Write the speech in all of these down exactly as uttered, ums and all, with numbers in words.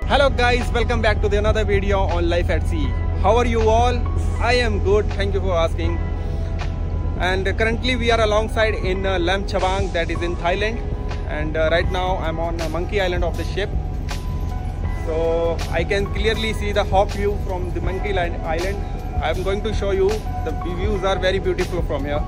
Hello guys, welcome back to the another video on Life at Sea. How are you all? I am good, thank you for asking. And uh, currently we are alongside in uh, Lam Chabang, that is in Thailand. And uh, right now I'm on uh, Monkey Island of the ship. So I can clearly see the hop view from the Monkey Island. I'm going to show you, the views are very beautiful from here.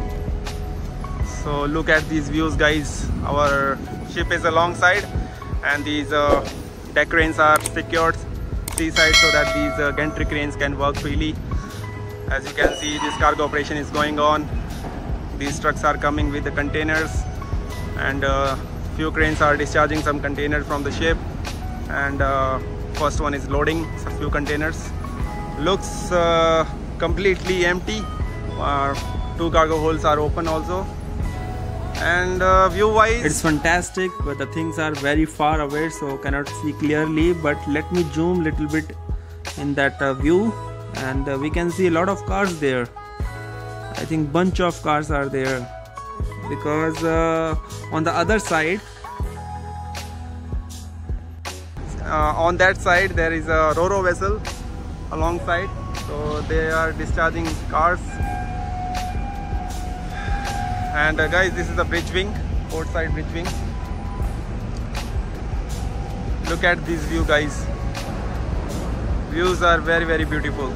So look at these views guys. Our ship is alongside and these uh, deck cranes are secured seaside so that these uh, gantry cranes can work freely. As you can see, this cargo operation is going on. These trucks are coming with the containers and uh, few cranes are discharging some containers from the ship, and uh, first one is loading a few containers. Looks uh, completely empty. Uh, two cargo holes are open also. And uh, view wise it's fantastic, but the things are very far away so cannot see clearly, but let me zoom little bit in that uh, view, and uh, we can see a lot of cars there. I think bunch of cars are there because uh, on the other side uh, on that side there is a ro-ro vessel alongside, so they are discharging cars. And uh, guys, this is the bridge wing, port side bridge wing. Look at this view guys. Views are very very beautiful.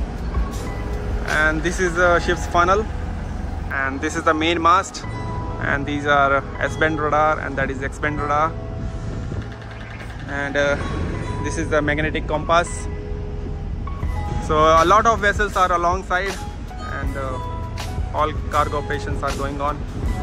And this is the ship's funnel, and this is the main mast, and these are S-band radar and that is X-band radar, and uh, this is the magnetic compass. So a lot of vessels are alongside, and uh, all cargo operations are going on.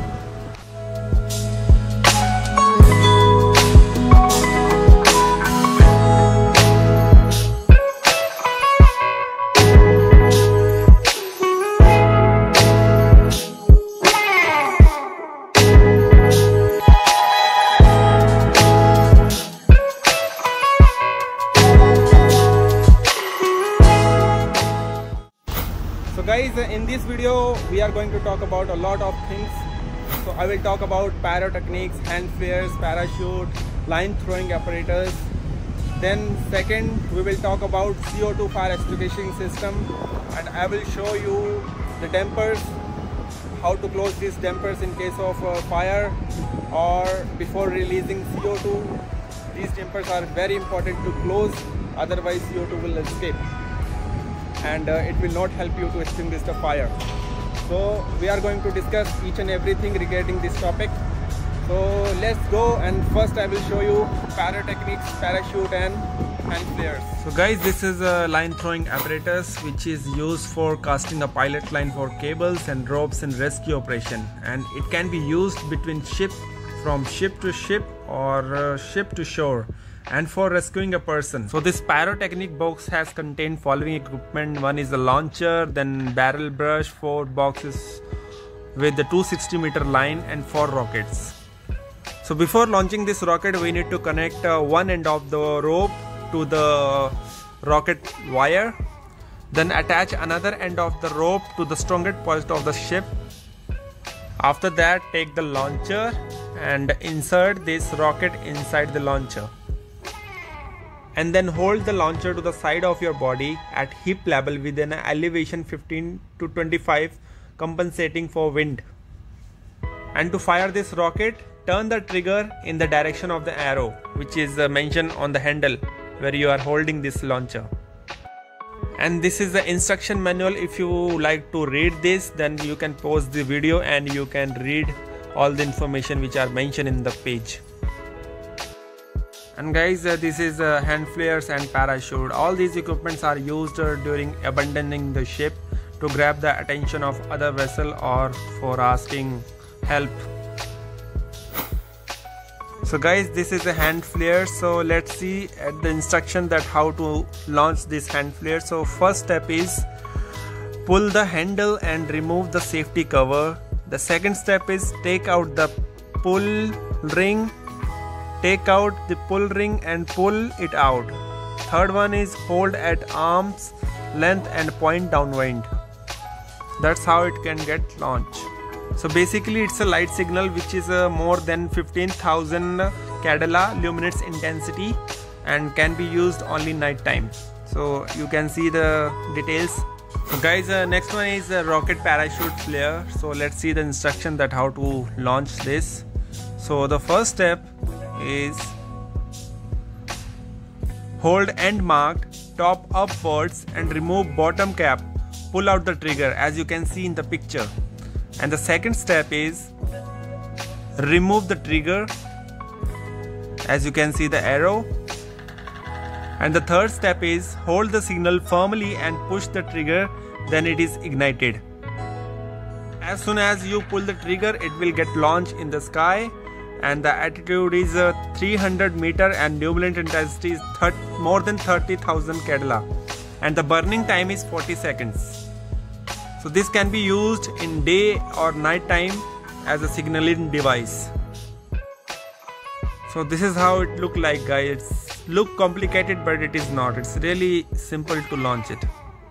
So guys, in this video we are going to talk about a lot of things. So I will talk about pyrotechnics, hand flares, parachute, line throwing apparatus. Then second, we will talk about C O two fire extinguishing system, and I will show you the dampers, how to close these dampers in case of uh, fire or before releasing C O two. These dampers are very important to close, otherwise C O two will escape, and uh, it will not help you to extinguish the fire. So we are going to discuss each and everything regarding this topic. So let's go, and first I will show you pyrotechnics, parachute and hand flares. So guys, this is a line throwing apparatus which is used for casting a pilot line for cables and ropes in rescue operation, and it can be used between ship, from ship to ship or uh, ship to shore, and for rescuing a person. So this pyrotechnic box has contained following equipment. One is the launcher, then barrel brush, four boxes with the two hundred sixty meter line and four rockets. So before launching this rocket, we need to connect uh, one end of the rope to the rocket wire, then attach another end of the rope to the strongest point of the ship. After that, take the launcher and insert this rocket inside the launcher, and then hold the launcher to the side of your body at hip level with an elevation fifteen to twenty-five, compensating for wind. And to fire this rocket, turn the trigger in the direction of the arrow, which is uh, mentioned on the handle where you are holding this launcher. And this is the instruction manual. If you like to read this, then you can pause the video and you can read all the information which are mentioned in the page. And guys, uh, this is uh, hand flares and parachute. All these equipments are used uh, during abandoning the ship to grab the attention of other vessel or for asking help. So guys, this is a hand flare. So let's see at the instruction that how to launch this hand flare. So first step is pull the handle and remove the safety cover. The second step is take out the pull ring. Take out the pull ring and pull it out. Third one is hold at arm's length and point downwind. That's how it can get launched. So basically it's a light signal which is uh, more than fifteen thousand candela luminance intensity, and can be used only night time. So you can see the details. So guys, uh, next one is a rocket parachute flare. So let's see the instruction that how to launch this. So the first step is hold end marked top upwards and remove bottom cap. Pull out the trigger as you can see in the picture. And the second step is remove the trigger as you can see the arrow. And the third step is hold the signal firmly and push the trigger, then it is ignited. As soon as you pull the trigger, it will get launched in the sky, and the altitude is uh, three hundred meter and turbulent intensity is more than thirty thousand Cadets, and the burning time is forty seconds. So this can be used in day or night time as a signaling device. So this is how it look like, guys. It's look complicated, but it is not. It's really simple to launch it.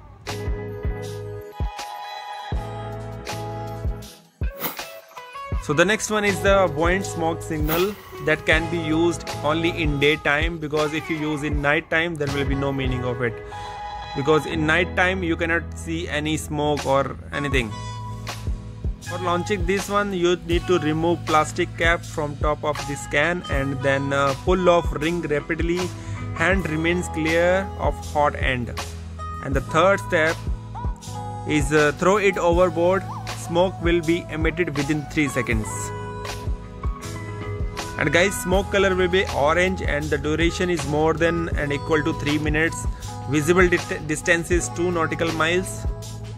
So the next one is the buoyant smoke signal that can be used only in daytime, because if you use in night time there will be no meaning of it, because in night time you cannot see any smoke or anything. For launching this one, you need to remove plastic cap from top of this can and then uh, pull off ring rapidly. Hand remains clear of hot end. And the third step is uh, throw it overboard. Smoke will be emitted within three seconds. And guys, smoke color will be orange and the duration is more than and equal to three minutes. Visible dist distance is two nautical miles.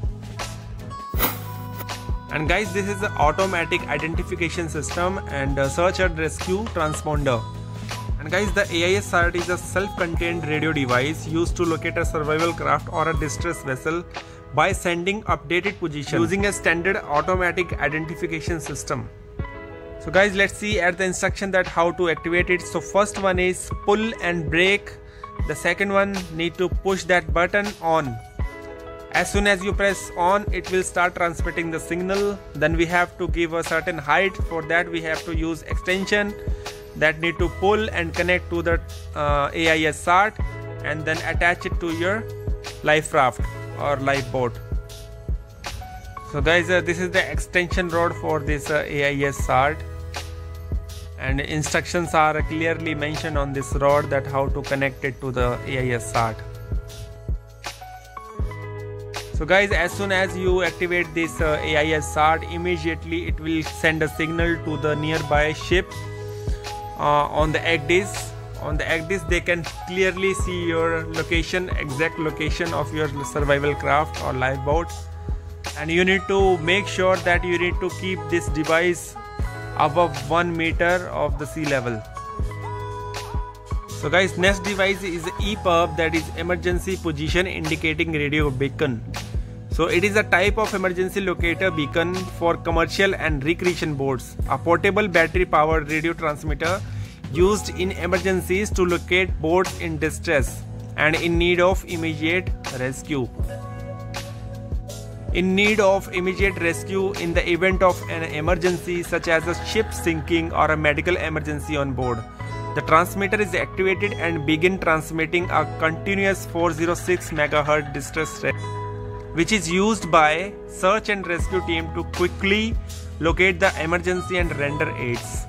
And guys, this is the automatic identification system and uh, search and rescue transponder. And guys, the A I S SART is a self-contained radio device used to locate a survival craft or a distress vessel by sending updated position using a standard automatic identification system. So guys, let's see at the instruction that how to activate it. So first one is pull and brake. The second one need to push that button on. As soon as you press on, it will start transmitting the signal. Then we have to give a certain height. For that we have to use extension that need to pull and connect to the uh, A I S SART and then attach it to your life raft or lifeboat. So guys, uh, this is the extension rod for this uh, A I S SART, and instructions are clearly mentioned on this rod that how to connect it to the A I S SART. So guys, as soon as you activate this uh, A I S SART, immediately it will send a signal to the nearby ship uh, on the egg disc. On the egg disc they can clearly see your location, exact location of your survival craft or lifeboat, and you need to make sure that you need to keep this device above one meter of the sea level. So guys, next device is E P U B, that is emergency position indicating radio beacon. So it is a type of emergency locator beacon for commercial and recreation boats, a portable battery powered radio transmitter used in emergencies to locate boats in distress and in need of immediate rescue. In need of immediate rescue in the event of an emergency such as a ship sinking or a medical emergency on board. The transmitter is activated and begin transmitting a continuous four oh six megahertz distress rate, which is used by search and rescue team to quickly locate the emergency and render aids.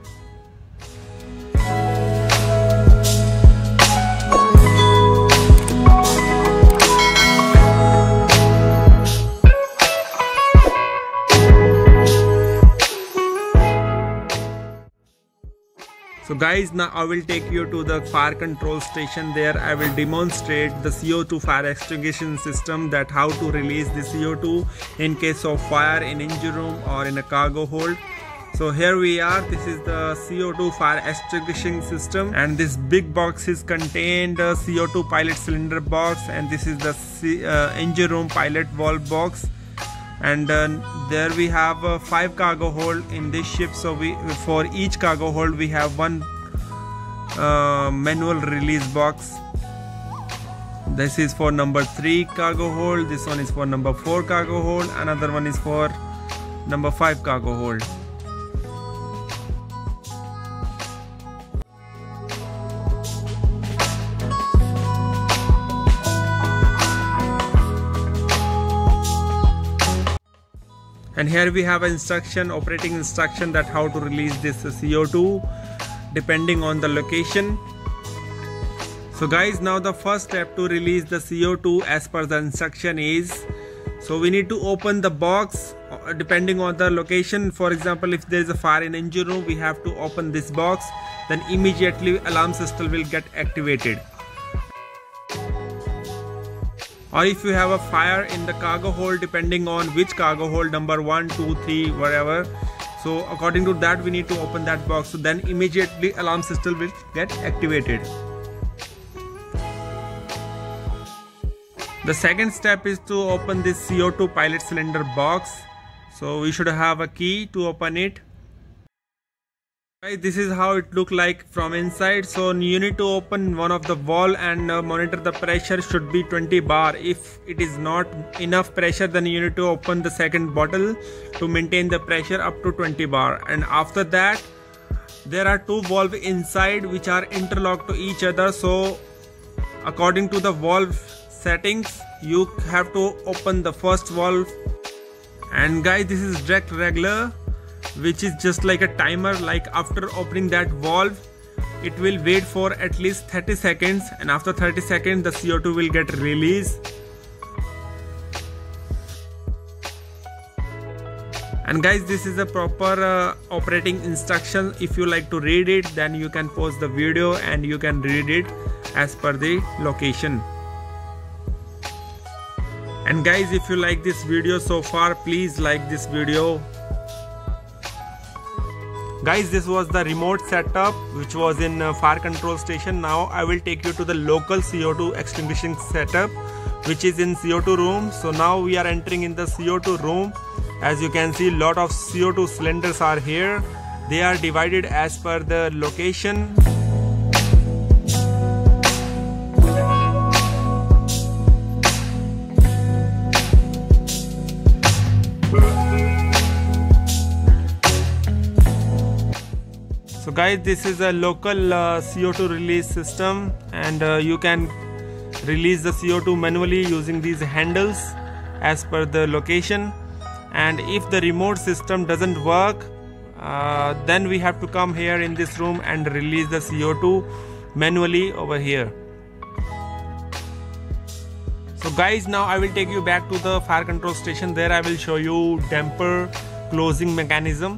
So guys, now I will take you to the fire control station. There I will demonstrate the C O two fire extinguishing system, that how to release the C O two in case of fire in engine room or in a cargo hold. So here we are. This is the C O two fire extinguishing system, and this big box is contained a C O two pilot cylinder box, and this is the C uh, engine room pilot valve box. And uh, there we have uh, five cargo hold in this ship. So we for each cargo hold we have one uh, manual release box. This is for number three cargo hold. This one is for number four cargo hold. Another one is for number five cargo hold. And here we have an instruction, operating instruction, that how to release this C O two depending on the location. So guys, now the first step to release the C O two as per the instruction is, so we need to open the box depending on the location. For example, if there is a fire in engine room, we have to open this box, then immediately alarm system will get activated. Or if you have a fire in the cargo hold, depending on which cargo hold, number one, two, three, whatever, so according to that we need to open that box, so then immediately alarm system will get activated. The second step is to open this C O two pilot cylinder box. So we should have a key to open it. This is how it look like from inside. So you need to open one of the valve and uh, monitor the pressure should be twenty bar. If it is not enough pressure, then you need to open the second bottle to maintain the pressure up to twenty bar. And after that, there are two valves inside which are interlocked to each other. So according to the valve settings, you have to open the first valve. And guys, this is direct regulator, which is just like a timer. Like after opening that valve, it will wait for at least thirty seconds, and after thirty seconds the C O two will get released. And guys, this is a proper uh, operating instruction. If you like to read it, then you can pause the video and you can read it as per the location. And guys, if you like this video so far, please like this video. Guys, this was the remote setup which was in uh, fire control station. Now I will take you to the local C O two extinguishing setup which is in C O two room. So now we are entering in the C O two room. As you can see, lot of C O two cylinders are here. They are divided as per the location. So guys, this is a local uh, C O two release system, and uh, you can release the C O two manually using these handles as per the location. And if the remote system doesn't work, uh, then we have to come here in this room and release the C O two manually over here. So guys, now I will take you back to the fire control station. There I will show you damper closing mechanism.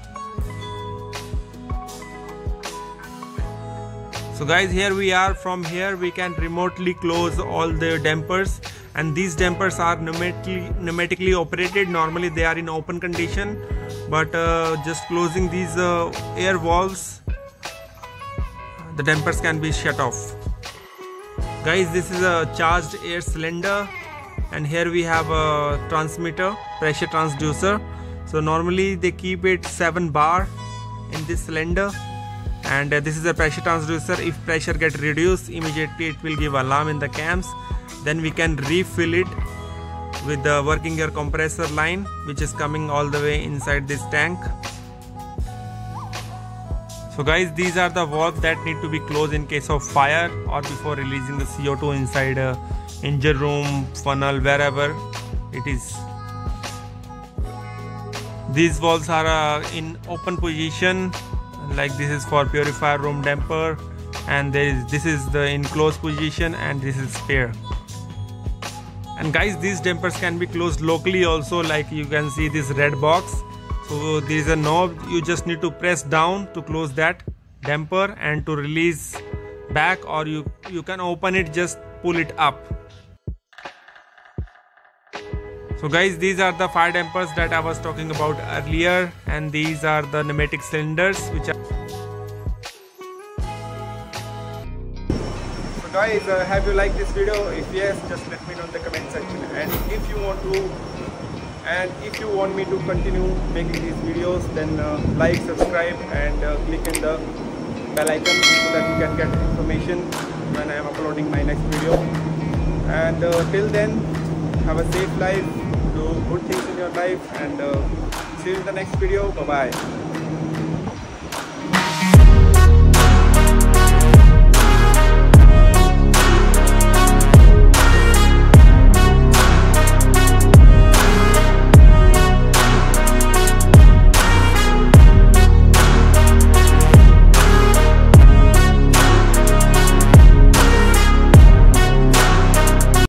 So guys, here we are. From here we can remotely close all the dampers, and these dampers are pneumatically, pneumatically operated. Normally they are in open condition, but uh, just closing these uh, air valves, the dampers can be shut off. Guys, this is a charged air cylinder, and here we have a transmitter, pressure transducer. So normally they keep it seven bar in this cylinder. And uh, this is a pressure transducer. If pressure get reduced, immediately it will give alarm in the cams. Then we can refill it with the working air compressor line, which is coming all the way inside this tank. So guys, these are the valves that need to be closed in case of fire or before releasing the C O two inside a engine room, funnel, wherever it is. These valves are uh, in open position. Like this is for purifier room damper, and there is this is the enclosed position, and this is spare. And guys, these dampers can be closed locally also. Like you can see this red box. So there is a knob. You just need to press down to close that damper and to release back, or you you can open it, just pull it up. So guys, these are the fire dampers that I was talking about earlier, and these are the pneumatic cylinders which are. So guys, uh, have you liked this video? If yes, just let me know in the comment section. And if you want to, and if you want me to continue making these videos, then uh, like, subscribe, and uh, click in the bell icon so that you can get information when I am uploading my next video. And uh, till then, have a safe life, do good things in your life, and uh, see you in the next video. Bye bye.